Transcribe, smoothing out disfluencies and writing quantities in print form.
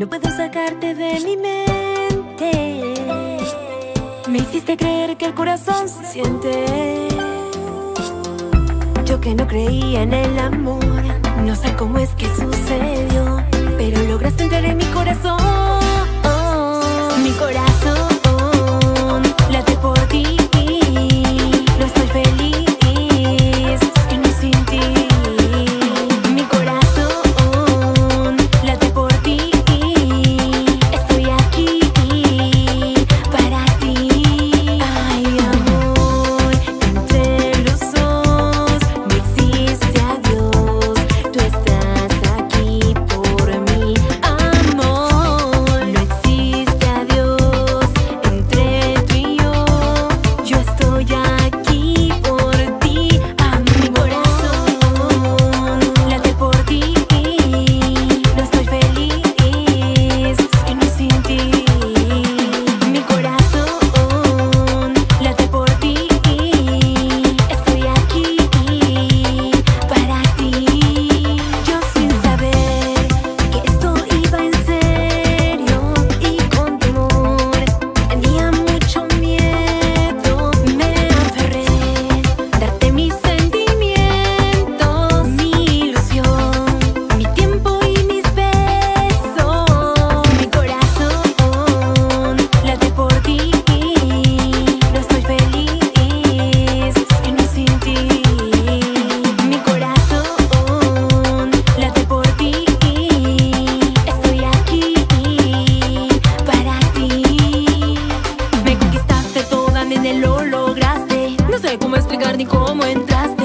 no puedo sacarte de mi mente. Me hiciste creer que el corazón se siente. Yo que no creía en el amor, no sé cómo es que sucedió, pero lograste entrar en mi corazón. Mi corazón late por ti. No estoy feliz que no sin ti. Mi corazón late por ti. Estoy aquí para ti. Ay, amor, entre los dos no existe adiós. Tú estás aquí por mí, amor. No existe adiós entre tú y yo. Yo estoy aquí por ti. A mi corazón late por ti. No estoy feliz que no sin ti. Mi corazón late por ti. Estoy aquí para ti. Yo sin saber que esto iba en serio y con temor, tenía mucho miedo. Me aferré, darte mis sentimientos, mi ilusión, mi tiempo y mis besos. Mi corazón late por ti. No estoy feliz que no sin ti. Mi corazón late por ti. Estoy aquí para ti. Me conquistaste toda, nene, lo lograste. No sé cómo explicar ni cómo entraste.